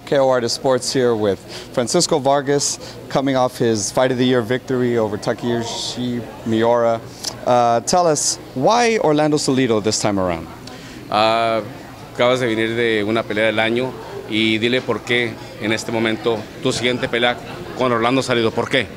KO Artist Sports here with Francisco Vargas coming off his Fight of the Year victory over Takeyoshi Miura. Tell us, why Orlando Salido this time around? Acabas de venir de una pelea del año y dile por qué en este momento tu siguiente pelea con Orlando Salido, ¿por qué?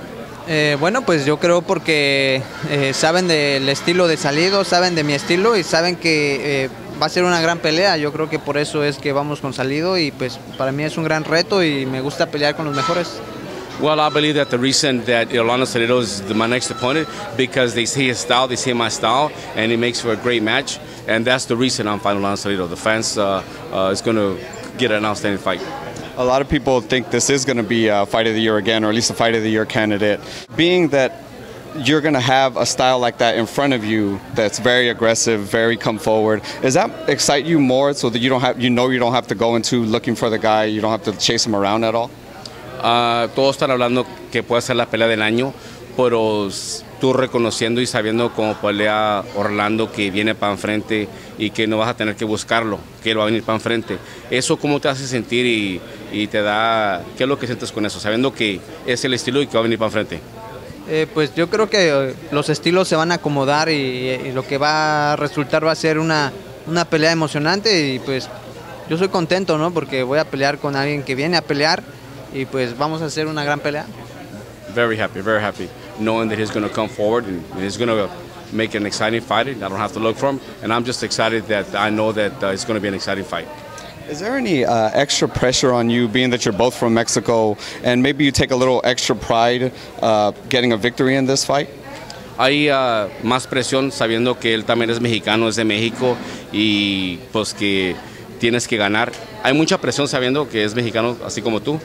Bueno, pues yo creo porque saben del estilo de Salido, saben de mi estilo y saben que va a ser una gran pelea. Yo creo que por eso es que vamos con Salido y pues para mí es un gran reto y me gusta pelear con los mejores. Well, I believe that the reason that Orlando Salido is my next opponent because they see his style, they see my style, and it makes for a great match. And that's the reason I'm fighting Orlando Salido. The fans is going to get an outstanding fight. A lot of people think this is going to be a Fight of the Year again, or at least a Fight of the Year candidate. Being that you're going to have a style like that in front of you that's very aggressive, very come forward, does that excite you more so that you don't have to go into looking for the guy, you don't have to chase him around at all? Todos están hablando que puede ser la pelea del año, pero tú reconociendo y sabiendo cómo pelea Orlando, que viene para enfrente y que no vas a tener que buscarlo, que él va a venir para enfrente. ¿Eso cómo te hace sentir y te da, qué es lo que sientes con eso, sabiendo que es el estilo y que va a venir para enfrente? Pues yo creo que los estilos se van a acomodar y lo que va a resultar va a ser una pelea emocionante y pues yo soy contento, ¿no? Porque voy a pelear con alguien que viene a pelear y pues vamos a hacer una gran pelea. Very happy, knowing that he's going to come forward and he's going to make an exciting fight. I don't have to look for him, and I'm just excited that I know that it's going to be an exciting fight. Is there any extra pressure on you, being that you're both from Mexico, and maybe you take a little extra pride getting a victory in this fight? Hay más presión sabiendo que él también es mexicano, es de México y pues que tienes que ganar. Hay mucha presión sabiendo que es mexicano, así como tú.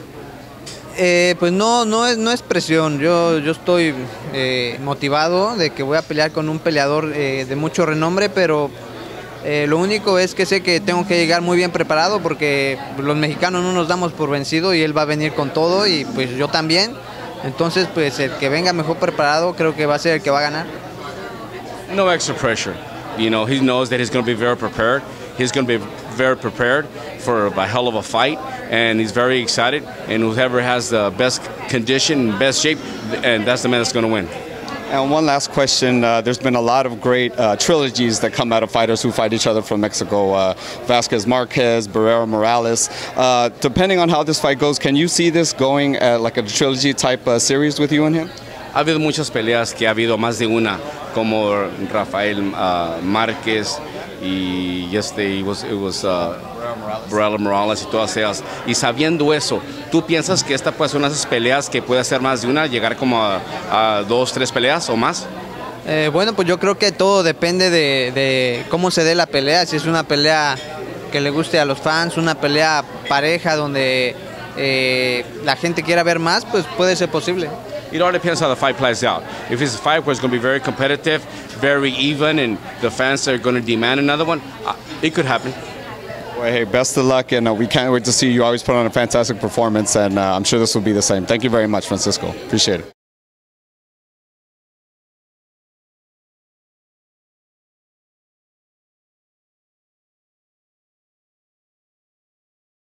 Pues no es presión, yo estoy motivado de que voy a pelear con un peleador de mucho renombre, pero lo único es que sé que tengo que llegar muy bien preparado porque los mexicanos no nos damos por vencido y él va a venir con todo y pues yo también, entonces pues el que venga mejor preparado creo que va a ser el que va a ganar. No extra pressure, you know, he knows that he's going to be very prepared. He's going to be very prepared for a hell of a fight, and he's very excited. And whoever has the best condition, best shape, and that's the man that's going to win. And one last question. There's been a lot of great trilogies that come out of fighters who fight each other from Mexico. Vasquez Marquez, Barrera Morales. Depending on how this fight goes, can you see this going like a trilogy type series with you and him? Ha habido muchas peleas que ha habido más de una, como Rafael Márquez y Barrera Morales y todas ellas. Y sabiendo eso, ¿tú piensas que esta puede ser una de esas peleas que puede ser más de una, llegar como a 2, 3 peleas o más? Bueno, pues yo creo que todo depende de cómo se dé la pelea. Si es una pelea que le guste a los fans, una pelea pareja donde la gente quiera ver más, pues puede ser posible. It all depends how the fight plays out. If it's a fight where it's going to be very competitive, very even, and the fans are going to demand another one, it could happen. Well, hey, best of luck, and we can't wait to see you. You always put on a fantastic performance, and I'm sure this will be the same. Thank you very much, Francisco. Appreciate it.